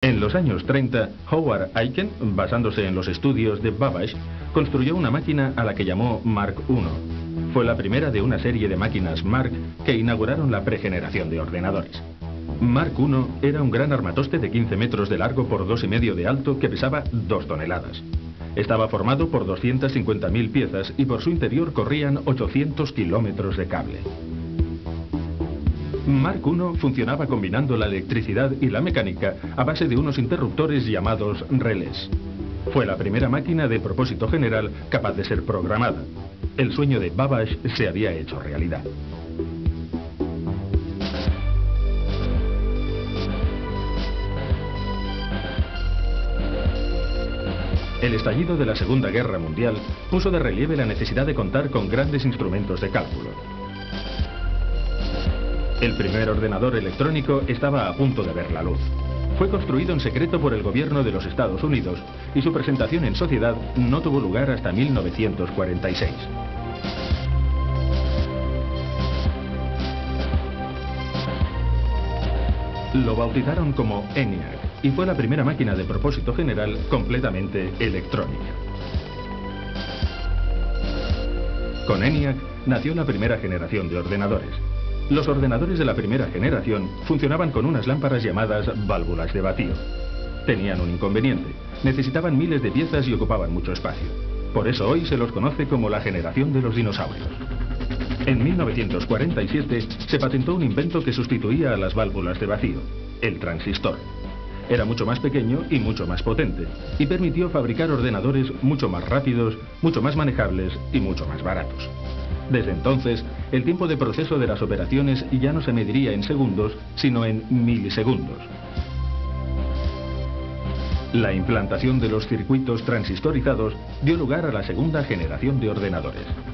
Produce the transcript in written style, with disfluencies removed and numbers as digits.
En los años 30, Howard Aiken, basándose en los estudios de Babbage, construyó una máquina a la que llamó Mark I. Fue la primera de una serie de máquinas Mark que inauguraron la pregeneración de ordenadores. Mark I era un gran armatoste de 15 metros de largo por 2,5 de alto que pesaba 2 toneladas. Estaba formado por 250.000 piezas y por su interior corrían 800 kilómetros de cable. Mark I funcionaba combinando la electricidad y la mecánica a base de unos interruptores llamados relés. Fue la primera máquina de propósito general capaz de ser programada. El sueño de Babbage se había hecho realidad. El estallido de la Segunda Guerra Mundial puso de relieve la necesidad de contar con grandes instrumentos de cálculo. El primer ordenador electrónico estaba a punto de ver la luz. Fue construido en secreto por el gobierno de los Estados Unidos y su presentación en sociedad no tuvo lugar hasta 1946. Lo bautizaron como ENIAC y fue la primera máquina de propósito general completamente electrónica. Con ENIAC nació la primera generación de ordenadores. Los ordenadores de la primera generación funcionaban con unas lámparas llamadas válvulas de vacío. Tenían un inconveniente: necesitaban miles de piezas y ocupaban mucho espacio. Por eso hoy se los conoce como la generación de los dinosaurios. En 1947 se patentó un invento que sustituía a las válvulas de vacío: el transistor. Era mucho más pequeño y mucho más potente, y permitió fabricar ordenadores mucho más rápidos, mucho más manejables y mucho más baratos. Desde entonces, el tiempo de proceso de las operaciones ya no se mediría en segundos, sino en milisegundos. La implantación de los circuitos transistorizados dio lugar a la segunda generación de ordenadores.